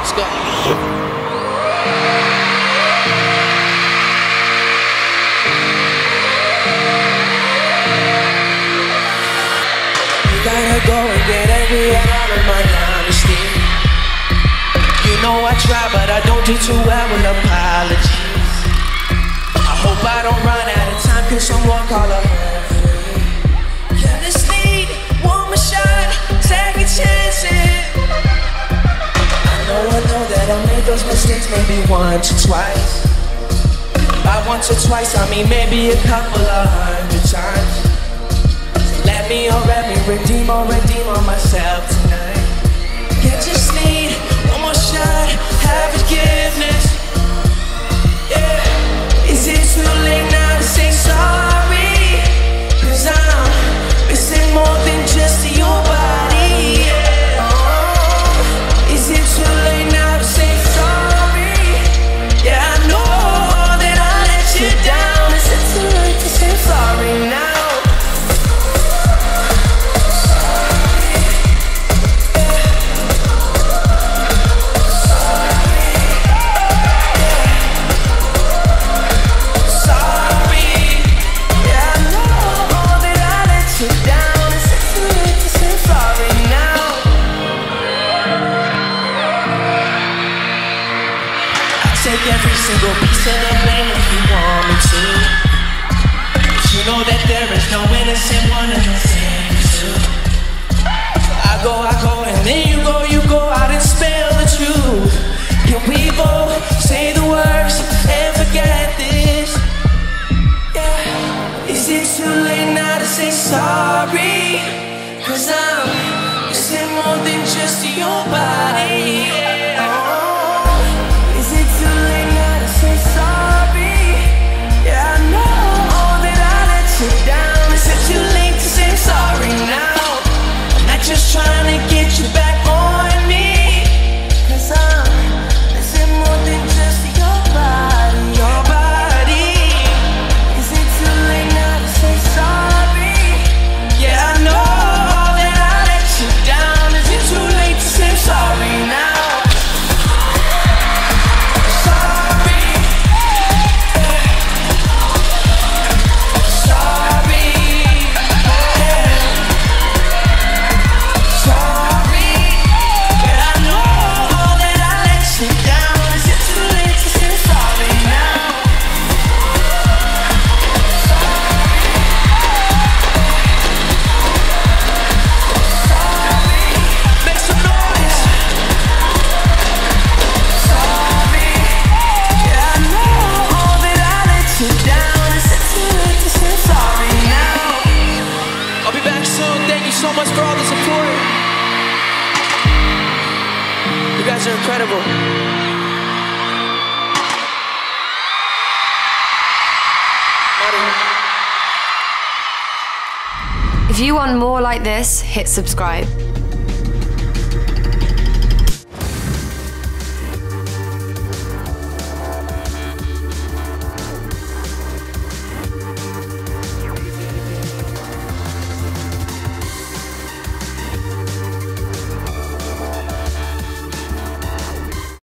Let's go. Gotta go and get every out of my honesty. You know I try, but I don't do too well with apologies. I hope I don't run out of time, cause someone call a referee. You just need one more shot, second chances. I know that I made those mistakes maybe once or twice. By once or twice, I mean maybe a couple of 100 times. Let me redeem on myself tonight. You just need one more shot, have forgiveness. Yeah. Is it too late now to say sorry? Cause I'm missing more than just your body. Yeah. Oh. Is it too late now to say sorry? Yeah, I know that I let you down. Is it too late to say sorry now? Take every single piece of the blame if you want me to. But you know that there is no innocent one in this too. I go, and then you go out and spill the truth. Can we both say the words and forget this? Yeah. Is it too late now to say sorry? Cause I'm missing more than just your body. Just trying to get you back on me. Cause I'm missing more than just your body, your body. Is it too late now to say sorry? Yeah, I know that I let you down. Is it too late to say sorry now? So much for all the support. You guys are incredible. If you want more like this, hit subscribe.